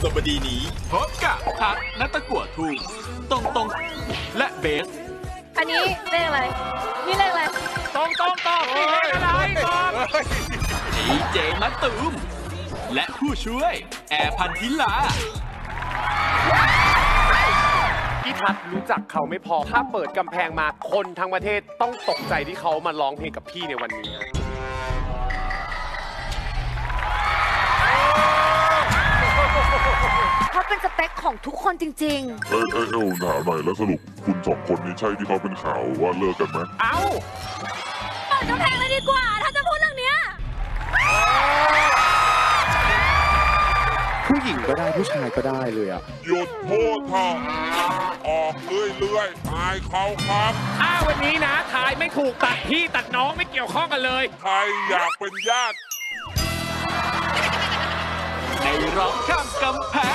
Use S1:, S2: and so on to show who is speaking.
S1: สบดีนี้พบกับพักนัตะกั่วทุ่งตรงและเบส
S2: อันนี้เลขอะไรนี่เลขอะไร
S3: ตรงนี่เลขอะไรก่อน
S1: ดีเจมะตูมและผู้ช่วยแอร์พันธิลา
S3: พี่ทัศน์รู้จักเขาไม่พอถ้าเปิดกำแพงมาคนทั้งประเทศต้องตกใจที่เขามาร้องเพลงกับพี่ในวันนี้
S2: เขาเป็นสเปคของทุกคนจริง
S4: ๆเอ้ถามหน่อยแล้วสรุปคุณสองคนนี้ใช่ที่เขาเป็นข่าวว่าเลิกกันไหม
S3: เอ้า
S2: เปิดกำแพงเลยดีกว่าถ้าจะพูดเรื่องนี้
S3: ผู้หญิงก็ได้ผู้ชายก็ได้เลยอ่ะ
S4: หยุดพูดเถอะออกเรื่อยๆอายเขาครับ
S3: ถ้าวันนี้นะทายไม่ถูกตัดพี่ตัดน้องไม่เกี่ยวข้องกันเลย
S4: ใครอยากเป็นญาติ
S1: ในร้องข้ามกำแพง